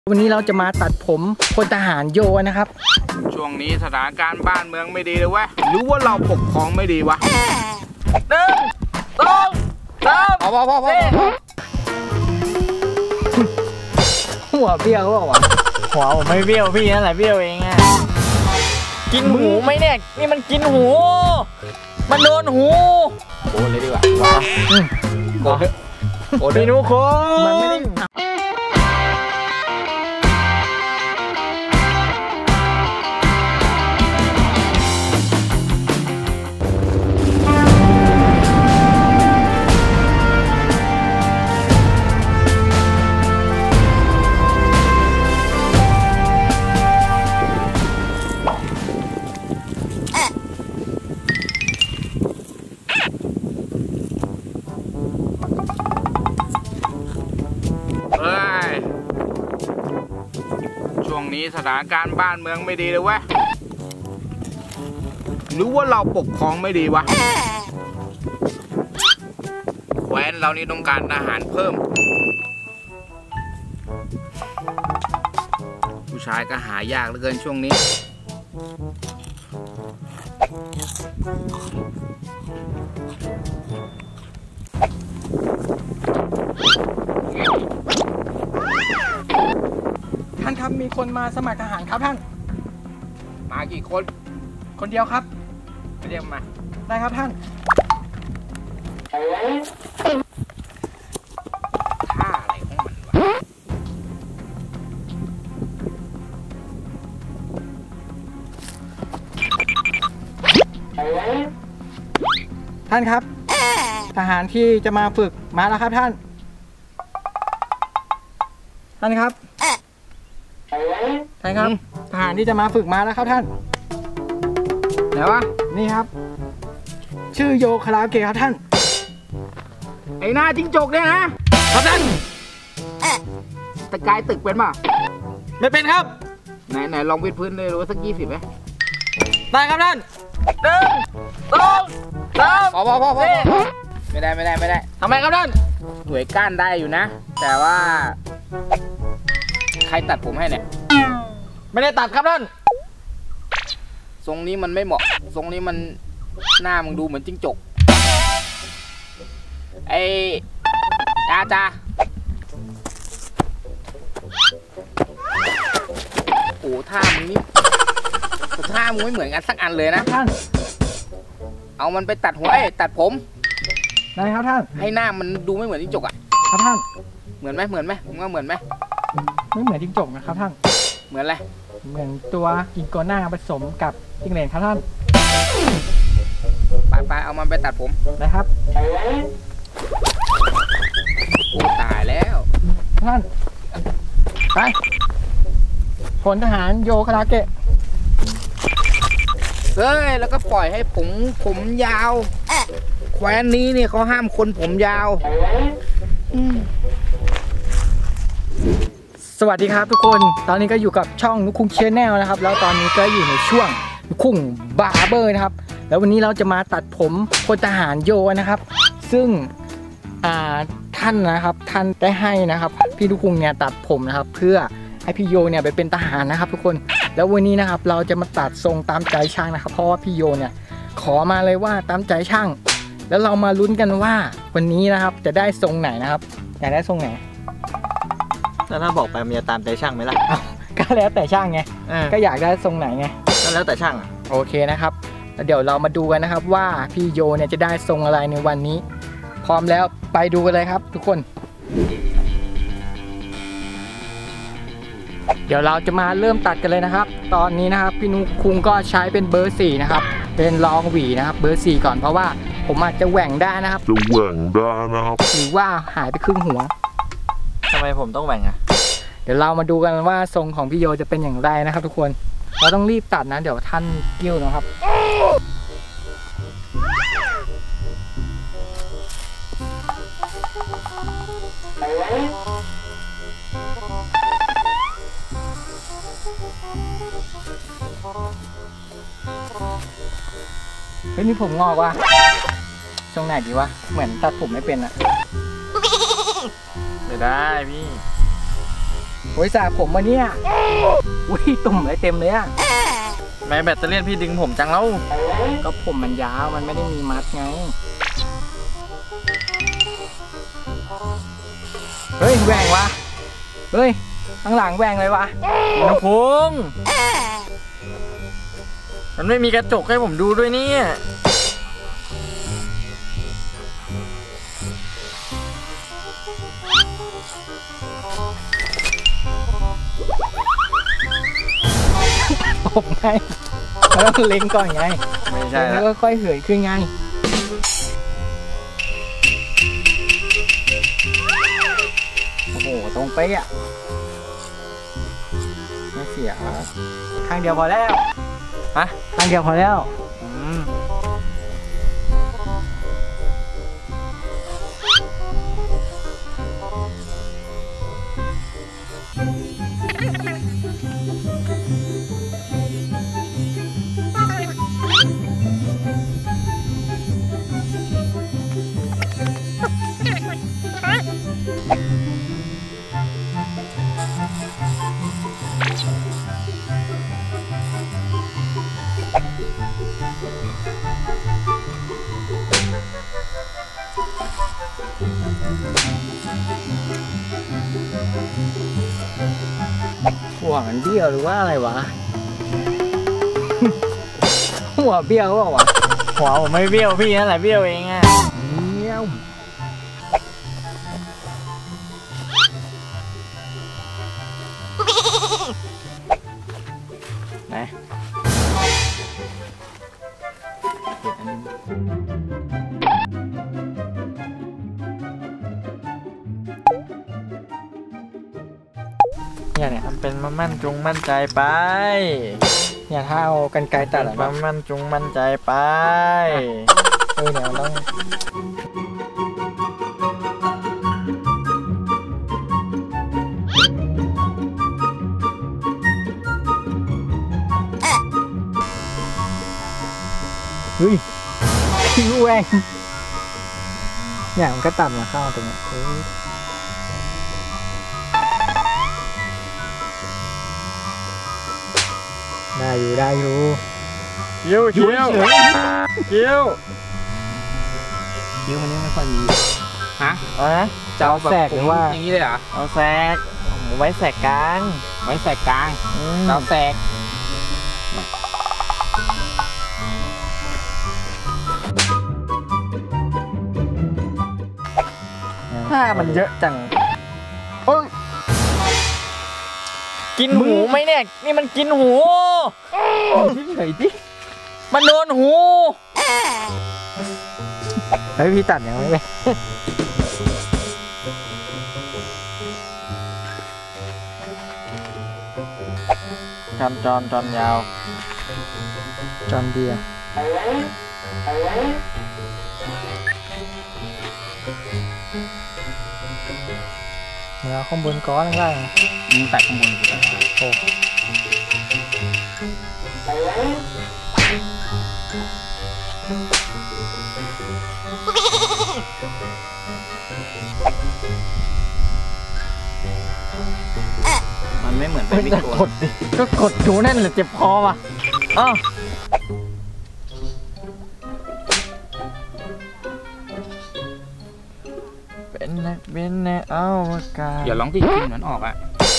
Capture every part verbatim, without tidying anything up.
วันนี้เราจะมาตัดผมพลทหารโยนะครับช่วงนี้สถานการณ์บ้านเมืองไม่ดีเลยเว้ยหรือว่าเราปกครองไม่ดีวะหนึ่งสองสามพอพอพอพอหัวเบี้ยวก็บอกว่าหัวผมไม่เบี้ยวพี่นั่นแหละเบี้ยวเองอะกินหูไหมเนี่ยนี่มันกินหูมันโดนหูโอนเลยดีกว่าว้าโอนโอนพี่นุ๊กคงมันไม่ได้ช่วงนี้สถานการณ์บ้านเมืองไม่ดีเลยเว้ยหรือว่าเราปกครองไม่ดีวะแคว้นเรานี่ต้องการทหารเพิ่มผู้ชายก็หายากเหลือเกินช่วงนี้ท่านครับมีคนมาสมัครทหารครับท่านมากี่คนคนเดียวครับไปเรียกมาได้ครับท่านท่าอะไรของมันวะท่านครับทหารที่จะมาฝึกมาแล้วครับท่านท่านครับท่านครับทหารที่จะมาฝึกมาแล้วครับท่านไหนวะนี่ครับชื่อโยคาราเกะครับท่านไอ้หน้าจิ้งจกเนี่ยนะครับท่านตะกายตึกเป็นป่ะไม่เป็นครับไหนไหนลองวิดพื้นเลยรู้สักยี่สิบไหมได้ครับท่านหนึ่งสองสามพอพอพอพอไม่ได้ไม่ได้ไม่ได้ทำไมครับท่านหน่วยก้านได้อยู่นะแต่ว่าใครตัดผมให้เนี่ยไม่ได้ตัดครับท่านทรงนี้มันไม่เหมาะทรงนี้มันหน้ามึงดูเหมือนจิ้งจกไอ้จ้าจ้าโอ้ท่ามึงนี่ท่ามึงไม่เหมือนกันสักอันเลยนะท่านเอามันไปตัดหัวไอ้ตัดผมได้ครับท่านให้หน้ามันดูไม่เหมือนจิ้งจกอ่ะครับท่านเหมือนไหมเหมือนไหมมึงว่าเหมือนไหมไม่เหมือนจิ้งจกนะครับท่านเหมือนอะไรเหมือนตัวกินโกน่าผสมกับจิ้งเหลนครับท่านไปไปเอามันไปตัดผมนะครับโอ้ตายแล้วท่านไปพลทหารโยคาราเกะเฮ้ยแล้วก็ปล่อยให้ผมผมยาวแคว้นนี้เนี่ยเขาห้ามคนผมยาวสวัสดีครับทุกคนตอนนี้ก็อยู่กับช่องนุกคุงเชนแนลนะครับแล้วตอนนี้ก็อยู่ในช่วงนุกคุงบาร์เบอร์นะครับแล้ววันนี้เราจะมาตัดผมพลทหารโยนะครับซึ่งท่านนะครับท่านได้ให้นะครับพี่นุกคุงเนี่ยตัดผมนะครับเพื่อให้พี่โยเนี่ยไปเป็นทหารนะครับทุกคนแล้ววันนี้นะครับเราจะมาตัดทรงตามใจช่างนะครับเพราะว่าพี่โยเนี่ยขอมาเลยว่าตามใจช่างแล้วเรามาลุ้นกันว่าวันนี้นะครับจะได้ทรงไหนนะครับอยากได้ทรงไหนแล้วถ้าบอกไปมันจะตามใจช่างไหมล่ะก็แล้วแต่ช่างไงก็อยากได้ทรงไหนไงก็แล้วแต่ช่างโอเคนะครับแล้วเดี๋ยวเรามาดูกันนะครับว่าพี่โยเนี่ยจะได้ทรงอะไรในวันนี้พร้อมแล้วไปดูกันเลยครับทุกคนเดี๋ยวเราจะมาเริ่มตัดกันเลยนะครับตอนนี้นะครับพี่นุ๊กคุงก็ใช้เป็นเบอร์สี่นะครับเป็นรองหวีนะครับเบอร์สี่ก่อนเพราะว่าผมอาจจะแหว่งได้นะครับจะแหว่งได้นะครับหรือว่าหายไปครึ่งหัวทำไมผมต้องแหว่งอ่ะเดี๋ยวเรามาดูกันว่าทรงของพี่โยจะเป็นอย่างไรนะครับทุกคนเราต้องรีบตัดนะเดี๋ยวท่านกิ้วนะครับเฮ้ยนี่ผมงอกว่ะทรงไหนดีวะเหมือนตัดผมไม่เป็นอะไม่ได้พี่โอ้ยสระผมมาเนี่ยอุ้ยตุ่มอะไรเต็มเลยอะแม่แบตเตอรี่พี่ดึงผมจังแล้วก็ผมมันยาวมันไม่ได้มีมัดไงเฮ้ยแหว่งวะเฮ้ยข้างหลังแหว่งเลยวะน้ำพงมันไม่มีกระจกให้ผมดูด้วยเนี่ยผมไงแล้วเล็งก่อนไงไม่ใช่แล้แล้ว วก็ค่อยเหินขึ้นไงโอ้โหตรงไปะอ่ะไม่เสียข้างเดียวพอแล้วฮะข้างเดียวพอแล้วอืมหัวมันเบี้ยวหรือว่าอะไรวะ หัวเบี้ยวเปล่าวะหัวผมไม่เบี้ยวพี่นั่นแหละเบี้ยวเองอ่ะเบี้ยวไหนเดี๋ยวอันนี้เนี่ยเนี่ยมันเป็นมามั่นจงมั่นใจไปเนี่ยถ้าเอากันไกรตัดอะมามั่นจงมั่นใจไปเออเนี่ยมันต้องเฮ้ยคิ้วแหวงเนี่ยมันก็ตัดมาเข้าตรงนี้เออได้อยู่ได้อยู่คิ้วคิ้วคิ้วคิ้วมันนี่ไม่ค่อยมีฮะเอานะจะเอาแสกหรือว่าอย่างนี้เลยเหรอเอาแสกผมไว้แสกกลางไว้แสกกลางอืมเราแสกผ้ามันเยอะจังเอ้ยกินหูไหมเนี่ย นี่มันกินหูเฉยดิมันโดนหูเฮ้ยพี่ตัดยังไม่ไปจอนจอนจอนยาวจอนเดียเมื่อข้างบนก้อนข้างล่างมึงตัดข้างบนกูเลยโอ้มันไม่เหมือนเป็นวิกโกกดดิ ก็กดดูนั่นแหละเจ็บคอว่ะอ้าวเป็นนักบินในอวกาศอย่าร้องที่กินมันออกอ่ะ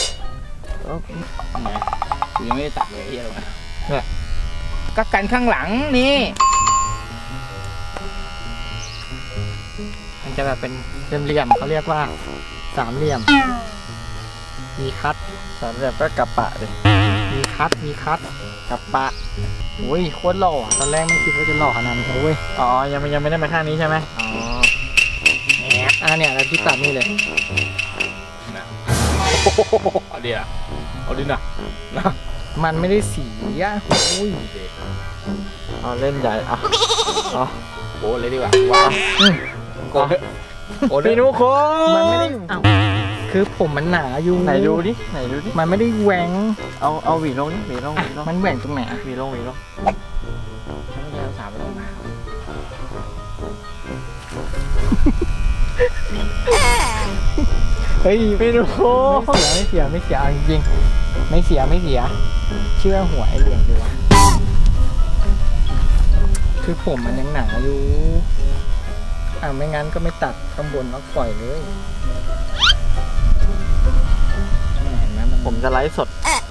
ไหนกูยังไม่ได้ตัดเลยไอ้เหี้ยเลยเนี่ยก็กันข้างหลังนี่มันจะแบบเป็นเหลี่ยมๆเขาเรียกว่าสามเหลี่ยม มีคัดสามเหลี่ยมก็กระปะดิมีคัดมีคัดกระปะโอ้ยโคตรหล่ออะตอนแรกไม่คิดว่าจะหล่อขนาดนี้โอ้ยอ๋อ ยังไม่ยังไม่ได้มาข้างนี้ใช่ไหมอ๋ออ่าเนี่ยแล้วพี่ตัดนี่เลยเอาดิอ่ะเอาดินะนะมันไม่ได้สีอ่ะโอ้ยเอาเล่นใหญ่อ่ะอ๋อโอ้เลยดีกว่าวางอืมโอ้เลยโอ้เลยพี่นุคงมันไม่ได้อ้าวคือผมมันหนาอยู่ไหนดูดิ ไหนดูดิมันไม่ได้แหวงเอาเอาหวีลงดิหวีลงหวีลงมันแหว่งตรงไหนอะหวีลงหวีลงไม่ใช่สามไปลงมาเฮ้ยไม่รู้ไม่เสียไม่เสียไม่เสียเอาจริงๆไม่เสียไม่เสีย เชื่อหัวไอเหลืองดีวะคือผมมันยังหนาอยู่อ่าไม่งั้นก็ไม่ตัดข้างบนแล้วปล่อยเลยเห็นไหมมันผมจะไลฟ์สด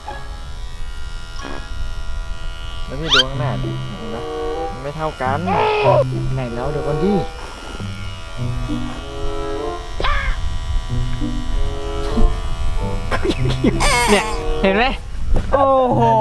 แล้วพี่ดูข้างหน้าดิเห็นไหมมันไม่เท่ากันไหนแล้วเดี๋ยวก่อนดิเนี่ยเห็นไหมโอ้โห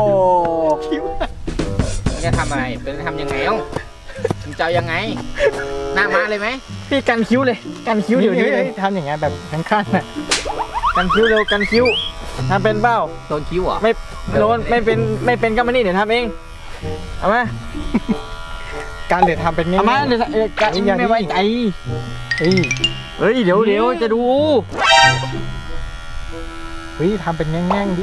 จะทำอะไรเป็นทำยังไงเอ้ามึงจะเอายังไงหน้ามาเลยไหมพี่กันคิ้วเลยกันคิ้วเดี๋ยวนี้เลยทำอย่างเงี้ยแบบขั้นๆน่ะกันคิ้วเร็วกันคิ้วทำเป็นเปล่าโดนคิ้วเหรอไม่โดนไม่เป็นไม่เป็นก็มานี่เดี๋ยวทำเองเอามาการเดี๋ยวทำเป็นง่ายเอามาเดี๋ยวเอ่อกันไม่ไว้ใจเฮ้ยเฮ้ยเดี๋ยวเดี๋ยวจะดูเฮ้ยทำเป็นแง่งๆดิ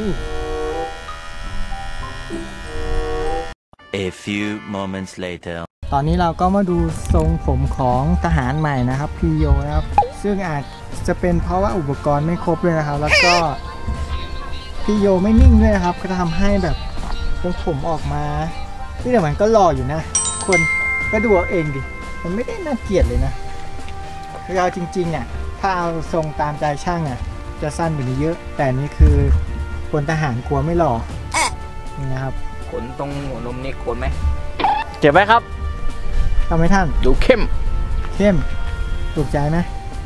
A few moments later. ตอนนี้เราก็มาดูทรงผมของทหารใหม่นะครับพีโยนะครับซึ่งอาจจะเป็นเพราะว่าอุปกรณ์ไม่ครบเลยนะครับ แล้วก็พีโยไม่นิ่งด้วยนะครับก็ทำให้แบบทรงผมออกมาที่แต่มันก็หล่ออยู่นะ คนก็ดูเอาเองดิมันไม่ได้น่าเกลียดเลยนะคือเอาจริงๆอ่ะถ้าเอาทรงตามใจช่างอ่ะจะสั้นกว่านี้เยอะ แต่นี่คือพลทหารกลัวไม่หล่อนี่นะครับขนตรงหัวนมนี่ขนไหมเก็บไว้ครับทำไหมท่านดูเข้มเข้มถูกใจไหม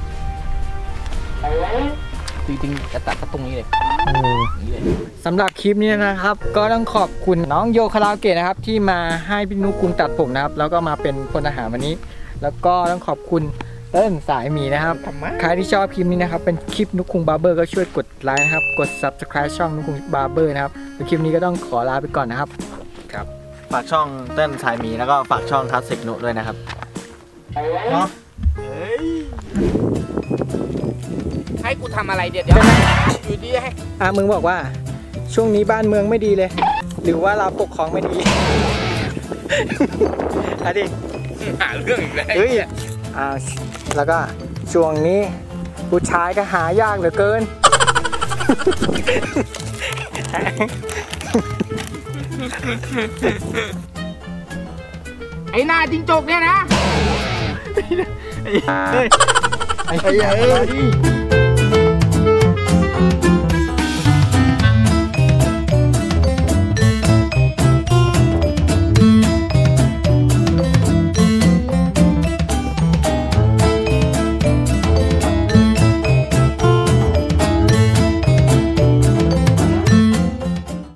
จริงๆจะตัดก็ตรงนี้เลยเออนี่เลยสำหรับคลิปนี้นะครับ ก็ต้องขอบคุณน้องโยคาราโอเกะนะครับ ที่มาให้พี่นุกคุงตัดผมนะครับ แล้วก็มาเป็นพลทหารวันนี้ แล้วก็ต้องขอบคุณเติ้ลสายหมีนะครับใครที่ชอบคลิปนี้นะครับเป็นคลิปนุกคุงบาร์เบอร์ก็ช่วยกดไลค์นะครับกด ซับสไครบ์ ช่องนุกคุงบาร์เบอร์นะครับแล้วคลิปนี้ก็ต้องขอลาไปก่อนนะครับฝากช่องเต้นสายหมีแล้วก็ฝากช่องคลาสสิกนุด้วยนะครับเนาะให้กูทำอะไรเดี๋ยวเดี๋ยวอยู่ดีให้อ่ะมึงบอกว่าช่วงนี้บ้านเมืองไม่ดีเลย หรือว่าเราปกครองไม่ดี อ่ะดิหาเรื่องอีกแล้วเฮ้ยอ่าแล้วก็ช่วงนี้ผู้ชายก็หายากเหลือเกินไอ้หน้าจิงจกเนี่ยนะไอ้เฮ้ยไอ้เฮ้ย